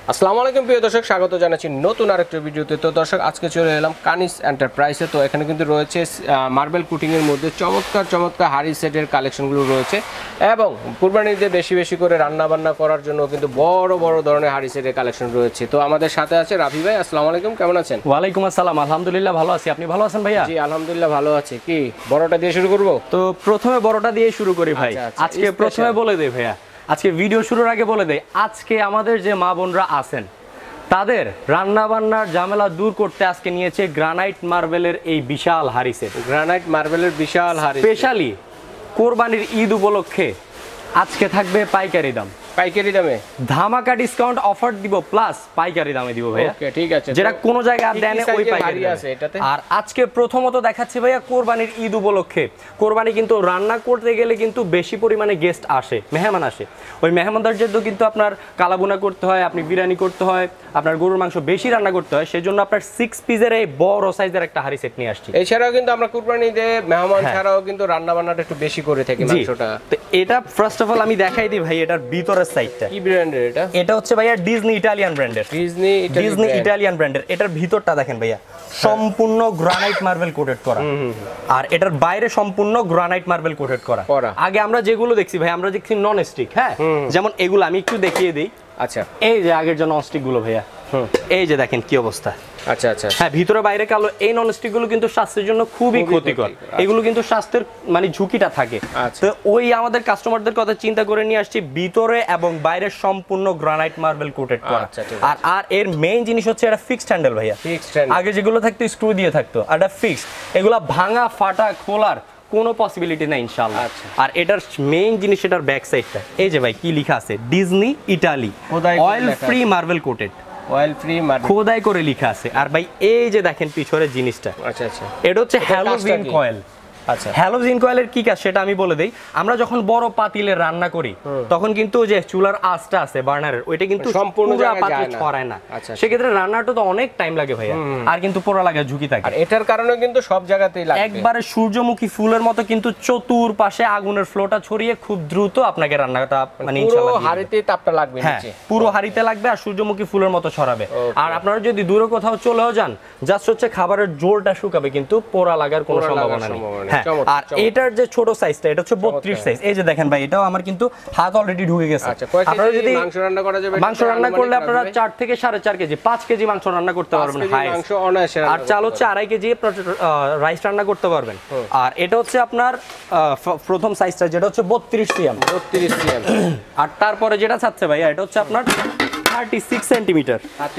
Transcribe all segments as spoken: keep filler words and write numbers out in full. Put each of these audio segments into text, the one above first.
আসসালামু আলাইকুম প্রিয় দর্শক, স্বাগত জানাচ্ছি নতুন আরেকটা ভিডিওতে। তো দর্শক, আজকে চলে এলাম কানিস এন্টারপ্রাইজে। তো এখানে কিন্তু রয়েছে মার্বেল কুটিংয়ের মধ্যে চমৎকার চমৎকার হাড়ি সেটের কালেকশনগুলো রয়েছে এবং কুরবানিতে বেশি বেশি করে রান্না বান্না করার জন্য কিন্তু বড় বড় ধরনের হাড়ি সেটের কালেকশন রয়েছে। তো আমাদের সাথে আছে রাফি ভাই। আসসালামু আলাইকুম, কেমন আছেন? ওয়ালাইকুম আসসালাম, আলহামদুলিল্লাহ ভালো আছি। আপনি ভালো আছেন ভাইয়া? জি আলহামদুলিল্লাহ ভালো আছি। কি বড়টা দিয়ে শুরু করব? তো প্রথমে বড়টা দিয়ে শুরু করি ভাই। আজকে প্রথমে বলে দেই ভাইয়া, আজকে ভিডিও শুরুর আগে বলে দেই, আজকে আমাদের যে মা বোনরা আছেন তাদের রান্না বান্নার ঝামেলা দূর করতে আজকে নিয়েছে গ্রানাইট মার্বেলের এই বিশাল হাড়ি সেট। গ্রানাইট মার্বেলের বিশাল হাড়ি স্পেশালি কোরবানির ঈদ উপলক্ষে আজকে থাকবে পাইকারি দাম, পাইকারি দামে ধামাকা ডিসকাউন্ট অফার দিব, প্লাস পাইকারি দামে দিব ভাইয়া। ওকে ঠিক আছে, যেটা কোন জায়গায় আর দেন ওই পাইকারি আছে এটাতে। আর আজকে প্রথমত দেখাচ্ছি ভাইয়া কোরবানির ঈদ উপলক্ষে। কোরবানি কিন্তু রান্না করতে গেলে কিন্তু বেশি পরিমাণে গেস্ট আসে, মেহমান আসে। ওই মেহমানদের জন্য কিন্তু আপনার কালাবুনা করতে হয়, আপনি বিরিয়ানি করতে হয়, আপনার গরুর মাংস বেশি রান্না করতে হয়। সেজন্য আপনার সিক্স পিসের এই বড় সাইজের একটা হাড়ি সেট নিয়ে আসছি। এছাড়াও কিন্তু আমরা কুরবানিতে মেহমান ছাড়াও কিন্তু রান্না বান্নাটা একটু বেশি করে থাকি মাংসটা। তো এটা ফার্স্ট অফ অল আমি দেখাই দিই ভাই, এটার ভিতরের সাইডটা কি ব্র্যান্ডের এটা? এটা হচ্ছে ভাইয়া ডিজনি ইটালিয়ান ব্র্যান্ডের। ডিজনি ডিজনি ইটালিয়ান ব্র্যান্ডের। এটার ভিতরটা দেখেন ভাইয়া, সম্পূর্ণ গ্রানাইট মার্বেল কোটেড করা, আর এটার বাইরে সম্পূর্ণ গ্রানাইট মার্বেল কোটেড করা। আগে আমরা যেগুলো দেখছি ভাই, আমরা দেখছি নন স্টিক, হ্যাঁ, যেমন এগুলো আমি একটু দেখিয়ে দিই। আচ্ছা, এই যে আগের যে নন স্টিক গুলো ভাইয়া, এই যে দেখেন কি অবস্থা। আচ্ছা আচ্ছা, হ্যাঁ, ভিতরে বাইরে কালো। এই নন স্টিক গুলো কিন্তু স্বাস্থ্যের জন্য খুবই ক্ষতিকর। এগুলো কিন্তু স্বাস্থ্যের মানে ঝুঁকিটা থাকে। তো ওই আমাদের কাস্টমারদের কথা চিন্তা করে নিয়ে আসছি ভিতরে এবং বাইরে সম্পূর্ণ গ্রানাইট মার্বেল কোটেড করা। আর আর এর মেইন জিনিস হচ্ছে এটা ফিক্সড হ্যান্ডেল ভাইয়া। আগে যেগুলো থাকতো স্ক্রু দিয়ে থাকতো, আর এটা ফিক্সড। এগুলা ভাঙা ফাটা খোলার কোনো পসিবিলিটি নাই ইনশাআল্লাহ। আর এটার মেইন জিনিস এটার ব্যাক সাইডটা, এই যে ভাই কি লেখা আছে, Disney Italy oil free marble coated, oil free marble খোদাই করে লেখা আছে। আর ভাই এই যে দেখেন পিছনের জিনিসটা, আচ্ছা আচ্ছা, এটা হচ্ছে হ্যালোজিন কয়েল। আচ্ছা, হ্যালোজিন কয়েলের কি কাজ সেটা আমি বলে দেই। আমরা যখন বড় পাতিলে রান্না করি তখন কিন্তু যে চুলার আঁচটা আছে বার্নারের, ওইটা কিন্তু সম্পূর্ণ পাতিলে ছড়ায় না। সেক্ষেত্রে রান্নাটা তো অনেক টাইম লাগে ভাইয়া, আর কিন্তু পোড়া লাগার ঝুঁকি থাকে। আর এটার কারণে কিন্তু সব জায়গাতেই লাগবে। একবারে সূর্যমুখী ফুলের মতো কিন্তু চতুর্পাশে আগুনের ফ্লোটা ছড়িয়ে খুব দ্রুত আপনাকে রান্নাটা মানে ইনশাআল্লাহ পুরো হাড়িতে তাপটা লাগবে নিচে, পুরো হাড়িতে লাগবে আর সূর্যমুখী ফুলের মতো ছড়াবে। আর আপনারা যদি দূরে কোথাও চলেও যান, জাস্ট হচ্ছে খাবারের জোরটা শুকাবে, কিন্তু পোড়া লাগার কোনো সম্ভাবনা নেই। হ্যাঁ, আর এটার যে ছোট সাইজটা, এটা হচ্ছে বত্রিশ সাইজ। এই যে দেখেন ভাই, এটাও আমার কিন্তু হাত অলরেডি ঢুকে গেছে। আপনারা যদি মাংস রান্না করা যাবে, মাংস রান্না করলে আপনারা চার থেকে সাড়ে চার কেজি পাঁচ কেজি মাংস রান্না করতে পারবেন হাই। আর চাল হচ্ছে আড়াই কেজি রাইস রান্না করতে পারবেন। আর এটা হচ্ছে আপনার প্রথম সাইজটা, যেটা হচ্ছে বত্রিশ সিএম। বত্রিশ সিএম। আর তারপরে যেটা চাচ্ছে ভাইয়া, এটা হচ্ছে আপনার থার্টি সিক্স সেন্টিমিটার,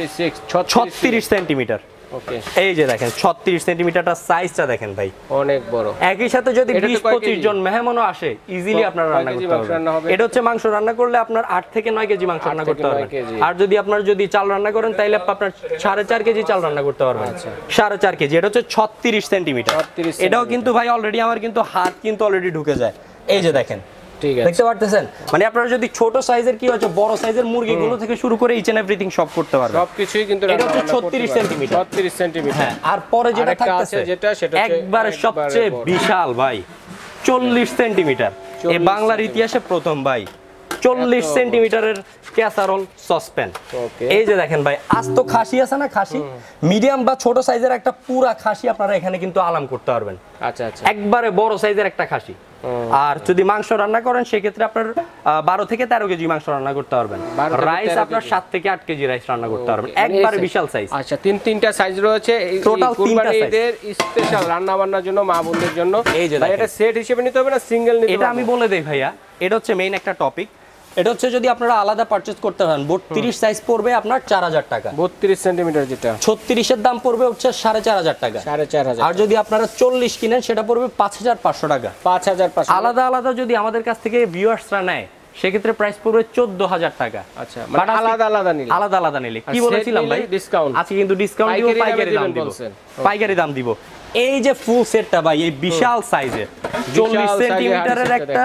ছত্রিশ সেন্টিমিটার। ওকে, এই যে দেখেন ছত্রিশ সেন্টিমিটারটা সাইজটা দেখেন ভাই, অনেক বড়। একই সাথে যদি বিশ পঁচিশ জন মেহমানও আসে, ইজিলি আপনারা রান্না করতে পারবেন। এটা হচ্ছে মাংস রান্না করলে আপনার আট থেকে নয় কেজি মাংস রান্না করতে পারবেন। আর যদি আপনার যদি চাল রান্না করেন তাহলে আপনার সাড়ে চার কেজি চাল রান্না করতে পারবেন। সাড়ে চার কেজি। এটা হচ্ছে ছত্রিশ সেন্টিমিটার। এটাও কিন্তু ভাই অলরেডি আমার কিন্তু হাত কিন্তু অলরেডি ঢুকে যায়। এই যে দেখেন, দেখতে পারতেছেন, মানে আপনারা যদি ছোট সাইজের কি হচ্ছে বড় সাইজের মুরগিগুলো থেকে শুরু করে ইচ এন্ড এভরিথিং সব করতে পারবেন। সবকিছুই কিন্তু এটা হচ্ছে ছত্রিশ সেন্টিমিটার। ছত্রিশ সেন্টিমিটার। হ্যাঁ, আর পরে যেটা থাকতেছে যেটা সেটা একবারে সবচেয়ে বিশাল ভাই, চল্লিশ সেন্টিমিটার। এই বাংলার ইতিহাসে প্রথম ভাই চল্লিশ সেন্টিমিটারের ক্যাসারোল সসপ্যান। এই যে দেখেন ভাই, আস্ত খাসি আছে না, খাসি মিডিয়াম বা ছোট সাইজের একটা পুরা খাসি আপনারা এখানে কিন্তু আলাম করতে পারবেন। আচ্ছা আচ্ছা, একবারে বড় সাইজের একটা খাসি। আর যদি মাংস রান্না করেন সেক্ষেত্রে আপনার বারো থেকে তেরো কেজি মাংস রান্না করতে পারবেন। রাইস আপনার সাত থেকে আট কেজি রাইস রান্না করতে পারবেন। একবারে বিশাল সাইজ। আচ্ছা, তিন তিনটা সাইজ রয়েছে টোটাল তিনটা সাইজ স্পেশাল রান্না বান্নার জন্য মা বোনদের জন্য। এই যে এটা সেট হিসেবে নিতে হবে না সিঙ্গেল নিতে হবে? এটা আমি বলে দেই ভাইয়া, এটা হচ্ছে মেইন একটা টপিক। এটা হচ্ছে যদি আপনারা আলাদা পারচেজ করতে পারেন, বত্রিশ সাইজ পড়বে আপনার চার হাজার টাকা। বত্রিশ সেন্টিমিটার যেটা, ছত্রিশের দাম পড়বে হচ্ছে সাড়ে চার হাজার টাকা। সাড়ে চার হাজার। আর যদি আপনারা চল্লিশ কিনেন সেটা পড়বে পাঁচ হাজার পাঁচশো টাকা। পাঁচ হাজার পাঁচশো। আলাদা আলাদা যদি আমাদের কাছ থেকে ভিউয়ার্সরা নেয় সেক্ষেত্রে প্রাইস পড়বে চোদ্দ হাজার টাকা। আচ্ছা, মানে আলাদা আলাদা নিলে আলাদা আলাদা নিলে কি বলেছিলাম ভাই, ডিসকাউন্ট আছে কিন্তু ডিসকাউন্ট দিব, পাইকারি দাম দিব, পাইকারি দাম দিব। এই যে ফুল সেটটা ভাই, এই বিশাল সাইজের চল্লিশ সেন্টিমিটারের একটা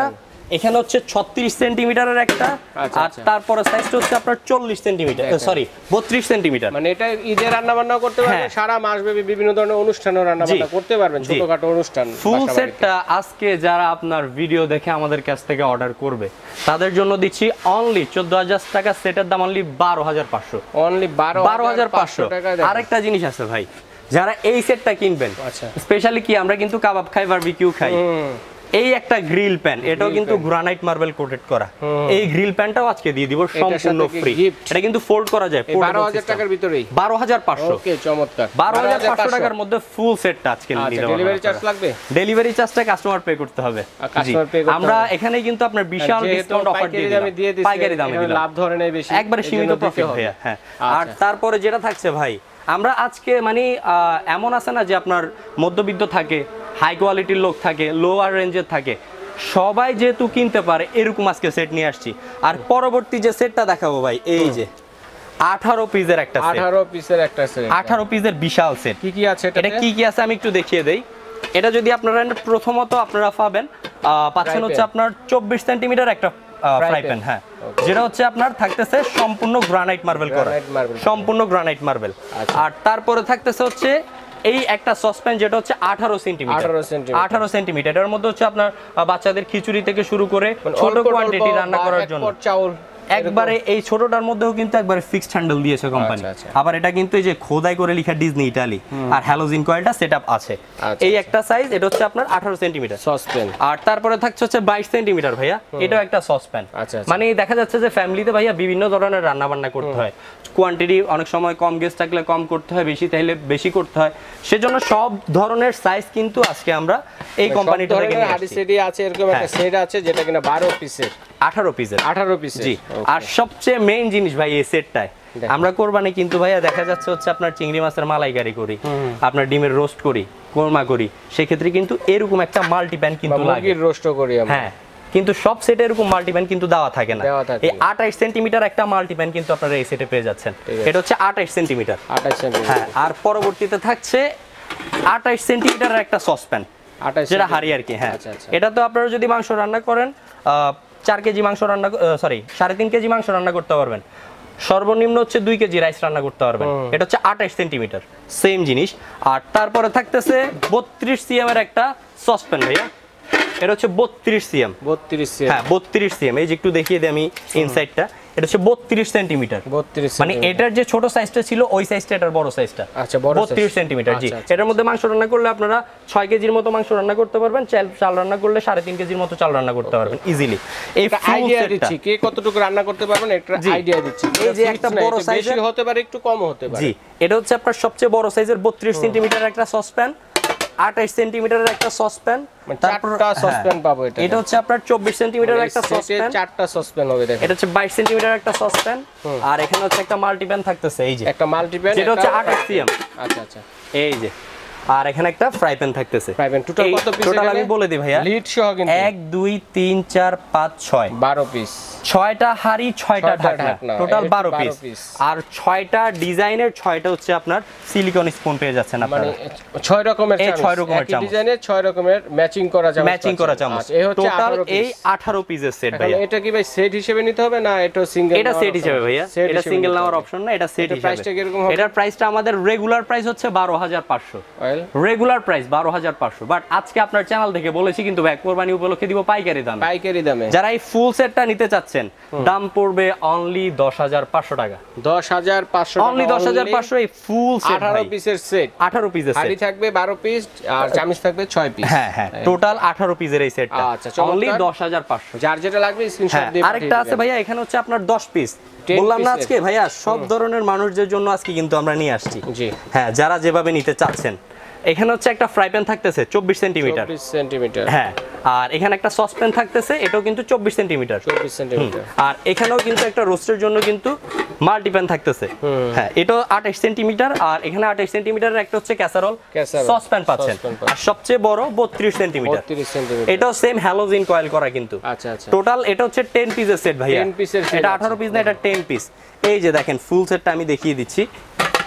এখানে হচ্ছে ছত্রিশ সেন্টিমিটারের একটা, আচ্ছা, আর আচ্ছা। তারপরে সাইজটা হচ্ছে আপনার চল্লিশ সেন্টিমিটার, সরি বত্রিশ সেন্টিমিটার। মানে এটা ঈদে রান্না বান্না করতে পারবেন, হ্যাঁ। সারা মাস ব্যাপী বিভিন্ন ধরনের অনুষ্ঠানেও রান্না বান্না জি। করতে পারবেন, জি। ছোটখাটো অনুষ্ঠান। ফুল বাসা বাড়িতে। সেটটা আজকে যারা আপনার ভিডিও দেখে আমাদের কাছ থেকে অর্ডার করবে তাদের জন্য দিচ্ছি অনলি চোদ্দ হাজার টাকা, সেটের দাম অনলি বারো হাজার পাঁচশো। অনলি বারো বারো হাজার পাঁচশো টাকা। আরেকটা জিনিস আছে ভাই, যারা এই সেটটা কিনবেন, আচ্ছা। স্পেশালি কি আমরা কিন্তু কাবাব খাই, বারবিকিউ খাই, এই একটা গ্রিল প্যান, এটাও কিন্তু গ্রানাইট মার্বেল কোটেড করা, এই গ্রিল প্যানটাও আজকে দিয়ে দিব সম্পূর্ণ ফ্রি। এটা কিন্তু ফোল্ড করা যায়, বারো হাজার টাকার ভিতরেই বারো হাজার পাঁচশো। ওকে, চমৎকার। বারো হাজার পাঁচশো টাকার মধ্যে ফুল সেটটা আজকে নিতে পারবেন। ডেলিভারি চার্জ লাগবে? ডেলিভারি চার্জটা কাস্টমার পে করতে হবে। জি, আমরা এখানে কিন্তু আপনার বিশাল ডিসকাউন্ট অফার দিয়ে দিলাম, পাইকারি দামে দিলাম, লাভ ধরে নেই বেশি, একবারে সীমিত প্রফিট ভাইয়া। হ্যাঁ, আর তারপরে যেটা থাকছে ভাই, আমরা আজকে মানে আহ, এমন আছে না যে আপনার মধ্যবিত্ত থাকে, হাই কোয়ালিটির লোক থাকে, লোয়ার রেঞ্জের থাকে, সবাই যেহেতু কিনতে পারে এরকম আজকে সেট নিয়ে আসছি। আর পরবর্তী যে সেটটা দেখাবো ভাই, এই যে আঠারো পিসের একটা সেট, আঠারো পিসের একটা সেট, আঠারো পিসের বিশাল সেট। কি কি আছে এটা কি কি আছে আমি একটু দেখিয়ে দেই। এটা যদি আপনারা প্রথমত আপনারা পাবেন, আহ, পাচ্ছেন হচ্ছে আপনার চব্বিশ সেন্টিমিটার একটা ফ্রাই প্যান, হ্যাঁ, যেটা হচ্ছে আপনার থাকতেছে সম্পূর্ণ গ্রানাইট মার্বেল করা, সম্পূর্ণ গ্রানাইট মার্বেল। আর তারপরে থাকতেছে হচ্ছে এই একটা সসপ্যান, যেটা হচ্ছে আঠারো সেন্টিমিটার, আঠারো সেন্টিমিটার। এর মধ্যে হচ্ছে আপনার আহ, বাচ্চাদের খিচুড়ি থেকে শুরু করে ছোট কোয়ান্টিটি রান্না করার জন্য চাউল একবারে এই ছোটটার মধ্যেও কিন্তু একবারে ফিক্সড হ্যান্ডেল দিয়েছে কোম্পানি। আবার এটা কিন্তু এই যে খোদাই করে লেখা ডিজনি ইতালি, আর হ্যালোজিন কয়েলটা সেটআপ আছে। এই একটা সাইজ, এটা হচ্ছে আপনার আঠারো সেন্টিমিটার সসপ্যান। আর তারপরে থাকছে হচ্ছে বাইশ সেন্টিমিটার ভাইয়া, এটাও একটা সসপ্যান। মানে দেখা যাচ্ছে যে ফ্যামিলিতে ভাইয়া বিভিন্ন ধরনের রান্না বান্না করতে হয়, কোয়ান্টিটি অনেক সময় কম গেস্ট থাকলে কম করতে হয়, বেশি থাকলে বেশি করতে হয়, সেজন্য সব ধরনের সাইজ কিন্তু আজকে আমরা এই কোম্পানিটা থেকে নিয়ে আসছি। সেটি আছে, এরকম একটা সেট আছে যেটা কিনা বারো পিসের, আঠারো পিসের, আঠারো পিসের। জি। আর সবচেয়ে মেইন জিনিস ভাই এই সেটটায়, আমরা কোরবানি কিন্তু ভাইয়া দেখা যাচ্ছে হচ্ছে আপনার চিংড়ি মাছের মালাইকারি করি, আপনার ডিমের রোস্ট করি, কোরমা করি, সেক্ষেত্রে কিন্তু এরকম একটা মাল্টি প্যান কিন্তু লাগে, মুরগির রোস্টও করি আমরা। হ্যাঁ, কিন্তু সব সেটে এরকম মাল্টি প্যান কিন্তু দেওয়া থাকে না। এই আঠাশ সেন্টিমিটার একটা মাল্টি প্যান কিন্তু আপনারা এই সেটে পেয়ে যাচ্ছেন, এটা হচ্ছে আঠাশ সেন্টিমিটার, আঠাশ সেন্টিমিটার। হ্যাঁ, আর পরবর্তীতে থাকছে আঠাশ সেন্টিমিটার একটা সসপ্যান, যেটা হাড়ি আর কি। হ্যাঁ, এটা তো আপনারা যদি মাংস রান্না করেন, আহ চার কেজি মাংস রান্না, সরি সাড়ে তিন কেজি মাংস রান্না করতে পারবেন, সর্বনিম্ন হচ্ছে দুই কেজি রাইস রান্না করতে পারবেন। এটা হচ্ছে আঠাশ সেন্টিমিটার, সেম জিনিস। আর তারপরে থাকতেছে বত্রিশ সিএম এর একটা সসপ্যান ভাইয়া, এটা হচ্ছে বত্রিশ সিএম, বত্রিশ সিএম, হ্যাঁ বত্রিশ সিএম। এই যে একটু দেখিয়ে দিই আমি ইনসাইডটা, এটা হচ্ছে বত্রিশ সেন্টিমিটার, বত্রিশ মানে এটার যে ছোট সাইজটা ছিল ওই সাইজটা এটার বড় সাইজটা, আচ্ছা বড় বত্রিশ সেন্টিমিটার। জি, এটার মধ্যে মাংস রান্না করলে আপনারা ছয় কেজির মতো মাংস রান্না করতে পারবেন, চাল চাল রান্না করলে সাড়ে তিন কেজির মতো চাল রান্না করতে পারবেন ইজিলি। এই আইডিয়া দিচ্ছি কে কতটুকু রান্না করতে পারবেন, একটা আইডিয়া দিচ্ছি। এই যে একটা বড় সাইজের হতে পারে, একটু কম হতে পারে। জি, এটা হচ্ছে আপনার সবচেয়ে বড় সাইজের বত্রিশ সেন্টিমিটার একটা সসপ্যান, আঠাশ সেন্টিমিটারের একটা সসপ্যান, চারটা সসপ্যান পাবো। এটা এটা হচ্ছে আপনার চব্বিশ সেন্টিমিটারের একটা সসপ্যান, চারটা সসপ্যান হবে। দেখেন, এটা হচ্ছে বাইশ সেন্টিমিটার একটা সসপ্যান, আর এখানে হচ্ছে একটা মাল্টিপ্যান থাকতেছে, এই যে একটা মাল্টিপ্যান, এটা হচ্ছে আঠাশ সিএম। আচ্ছা আচ্ছা, এই যে, আর এখানে একটা ফ্রাই প্যান থাকতেছে। ফ্রাই প্যান টোটাল কত পিস? টোটাল আমি বলে দিই ভাইয়া, লিড সহ কিন্তু এক দুই তিন চার পাঁচ ছয়, বারো পিস, ছয়টা হাড়ি, ছয়টা ঢাকনা, টোটাল বারো পিস। আর ছয়টা ডিজাইনের, ছয়টা হচ্ছে আপনার সিলিকন স্পুন পেয়ে যাচ্ছেন আপনারা, মানে ছয় রকমের এই ছয় রকমের চামচ, ডিজাইনের ছয় রকমের ম্যাচিং করা চামচ, ম্যাচিং করা চামচ। এই হচ্ছে টোটাল এই আঠারো পিসের সেট ভাইয়া। এটা কি ভাই সেট হিসেবে নিতে হবে না এটা সিঙ্গেল? এটা সেট হিসেবে ভাইয়া, এটা সিঙ্গেল নেওয়ার অপশন না, এটা সেট হিসেবে। প্রাইসটা কি রকম হবে? এটার প্রাইসটা আমাদের রেগুলার প্রাইস হচ্ছে বারো হাজার পাঁচশো, রেগুলার প্রাইস বারো হাজার পাঁচশো, বাট আজকে আপনার চ্যানেল থেকে বলেছি কিন্তু ভাই কোরবানি উপলক্ষে দিব পাইকারি দামে, পাইকারি দামে। যারা এই ফুল সেটটা নিতে চাচ্ছেন দাম পড়বে অনলি দশ হাজার পাঁচশো টাকা, দশ হাজার পাঁচশো, অনলি দশ হাজার পাঁচশো। এই ফুল সেট আঠারো পিসের সেট, আঠারো পিসের সেট, হাড়ি থাকবে বারো পিস আর চামচ থাকবে ছয় পিস। হ্যাঁ হ্যাঁ, টোটাল আঠারো পিসের এই সেটটা অনলি দশ হাজার পাঁচশো। যার যেটা লাগবে স্ক্রিনশট দিয়ে। আরেকটা আছে ভাইয়া, এখানে হচ্ছে আপনার দশ পিস, বললাম না আজকে ভাইয়া সব ধরনের মানুষদের জন্য আজকে কিন্তু আমরা নিয়ে আসছি। জি হ্যাঁ, যারা যেভাবে নিতে চাচ্ছেন। এখানে হচ্ছে একটা ফ্রাই প্যান থাকতেছে চব্বিশ সেন্টিমিটার, চব্বিশ সেন্টিমিটার, হ্যাঁ, আর এখানে একটা সসপ্যান থাকতেছে, এটাও কিন্তু চব্বিশ সেন্টিমিটার, চব্বিশ সেন্টিমিটার। আর এখানেও কিন্তু একটা রোস্টের জন্য কিন্তু মাল্টিপ্যান থাকতেছে, হ্যাঁ, এটাও আঠাশ সেন্টিমিটার, আর এখানে আঠাশ সেন্টিমিটারের একটা হচ্ছে ক্যাসারোল সসপ্যান পাচ্ছেন, আর সবচেয়ে বড় বত্রিশ সেন্টিমিটার, বত্রিশ সেন্টিমিটার, এটাও সেম হ্যালোজিন কয়েল করা কিন্তু। আচ্ছা আচ্ছা, টোটাল এটা হচ্ছে টেন পিসের সেট ভাইয়া, টেন পিসের সেট, এটা আঠারো পিস না, এটা টেন পিস। এই যে দেখেন ফুল সেটটা আমি দেখিয়ে দিচ্ছি,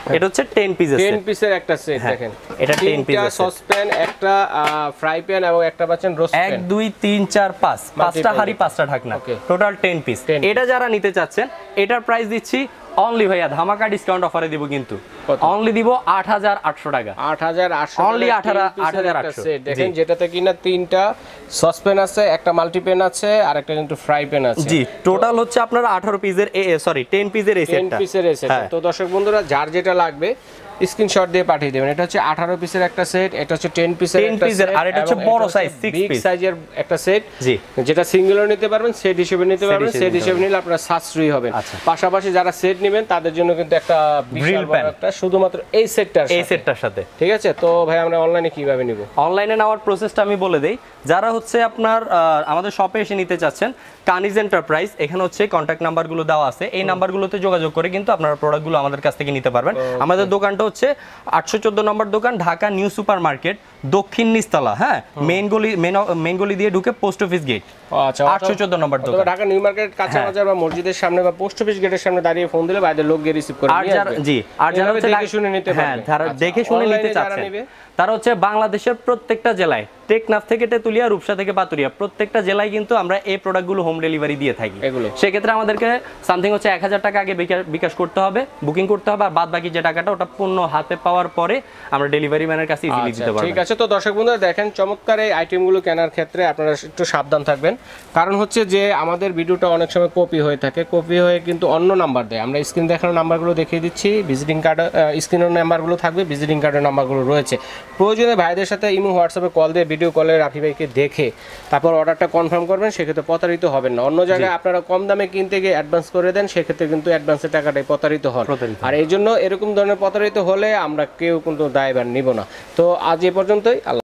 এটা হচ্ছে টেন পিসের টেন পিসের একটা সেট দেখেন, এটা টেন পিসের সসপ্যান, একটা ফ্রাই প্যান এবং একটা পাচ্ছেন রোস্ট প্যান। এক দুই তিন চার পাঁচ, পাঁচটা হাঁড়ি পাঁচটা ঢাকনা, টোটাল টেন পিস। এটা যারা নিতে চাচ্ছেন এটার প্রাইস দিচ্ছি অনলি ভাইয়া ধামাকা ডিসকাউন্ট অফারে দিব, কিন্তু অনলি দিব আট হাজার আটশো টাকা। আট হাজার আটশো অনলি আট হাজার আটশো। দেখেন যেটাতে কিনা তিনটা সসপ্যান আছে, একটা মাল্টিপ্যান আছে আর একটা কিন্তু ফ্রাই প্যান আছে। জি, টোটাল হচ্ছে আপনার আঠারো পিসের সরি টেন পিসের এই সেটটা। টেন পিসের এই সেটটা। তো দর্শক বন্ধুরা যার যেটা লাগবে স্ক্রিনশট দিয়ে পাঠিয়ে দেবেন। এটা হচ্ছে আঠারো পিসের একটা সেট, এটা হচ্ছে টেন পিসের একটা সেট, আর এটা হচ্ছে বড় সাইজ সিক্স বিগ পিস সাইজের একটা সেট। জি, যেটা সিঙ্গেলও নিতে পারবেন, সেট হিসেবে নিতে পারবেন। সেট হিসেবে নিলে আপনারা সাশ্রয়ী হবেন। পাশাপাশি যারা সেট নেবেন তাদের জন্য কিন্তু একটা বিশাল বড় একটা শুধুমাত্র এই সেটটার এই সেটটার সাথে। ঠিক আছে, তো ভাই আমরা অনলাইনে কিভাবে নিব? অনলাইনে নেওয়ার প্রসেসটা আমি বলে দেই। যারা হচ্ছে আপনার আমাদের শপে এসে নিতে চাচ্ছেন, কানিজ এন্টারপ্রাইজ, এখানে হচ্ছে কন্ট্যাক্ট নাম্বারগুলো দেওয়া আছে, এই নাম্বারগুলোতে যোগাযোগ করে কিন্তু আপনারা প্রোডাক্টগুলো আমাদের কাছ থেকে নিতে পারবেন। আমাদের দোকানটা হচ্ছে আটশো চোদ্দ নম্বর দোকান, ঢাকা নিউ সুপার মার্কেট, দক্ষিণ নিচতলা। হ্যাঁ, মেইন গলি মেইন গলি দিয়ে ঢুকে পোস্ট অফিস গেট। আচ্ছা, আটশো চোদ্দ নম্বর দোকান, ঢাকা নিউ মার্কেট কাঁচা বাজার বা মসজিদের সামনে বা পোস্ট অফিস গেটের সামনে দাঁড়িয়ে ফোন দিলে বাইরের লোক গিয়ে রিসিভ করে নিয়ে আসবে। জি, আর যারা দেখে শুনে নিতে পারবে, হ্যাঁ যারা দেখে শুনে নিতে চাচ্ছেন তারা হচ্ছে বাংলাদেশের প্রত্যেকটা জেলায়, টেকনাফ থেকে তেতুলিয়া, রূপসা থেকে পাতুরিয়া, প্রত্যেকটা জেলায় কিন্তু আমরা এই প্রোডাক্টগুলো হোম ডেলিভারি দিয়ে থাকি। এগুলো সেক্ষেত্রে আমাদেরকে সামথিং হচ্ছে এক হাজার টাকা আগে বিকাশ করতে হবে, বুকিং করতে হবে, আর বাদ বাকি যে টাকাটা ওটা পণ্য হাতে পাওয়ার পরে আমরা ডেলিভারি ম্যানের কাছে ইজিলি দিতে পারবো। ঠিক আছে, তো দর্শক বন্ধুরা দেখেন চমৎকার এই আইটেমগুলো কেনার ক্ষেত্রে আপনারা একটু সাবধান থাকবেন। কারণ হচ্ছে যে আমাদের ভিডিওটা অনেক সময় কপি হয়ে থাকে, কপি হয়ে কিন্তু অন্য নাম্বার দেয়। আমরা স্ক্রিন দেখানোর নাম্বারগুলো দেখিয়ে দিচ্ছি, ভিজিটিং কার্ড স্ক্রিনের নাম্বারগুলো থাকবে, ভিজিটিং কার্ডের নাম্বারগুলো রয়েছে। প্রয়োজনে ভাইদের সাথে ইমো হোয়াটসঅ্যাপে কল দিয়ে ভিডিও কলে রাফি ভাইকে দেখে তারপর অর্ডারটা কনফার্ম করবেন, সেক্ষেত্রে প্রতারিত হবেন না। অন্য জায়গায় আপনারা কম দামে কিনতে গিয়ে অ্যাডভান্স করে দেন, সেক্ষেত্রে কিন্তু অ্যাডভান্সের টাকাটাই প্রতারিত হন। আর এই জন্য এরকম ধরনের প্রতারিত হলে আমরা কেউ কিন্তু দায়ভার নিব না। তো আজ এ পর্যন্তই। আল্লাহ।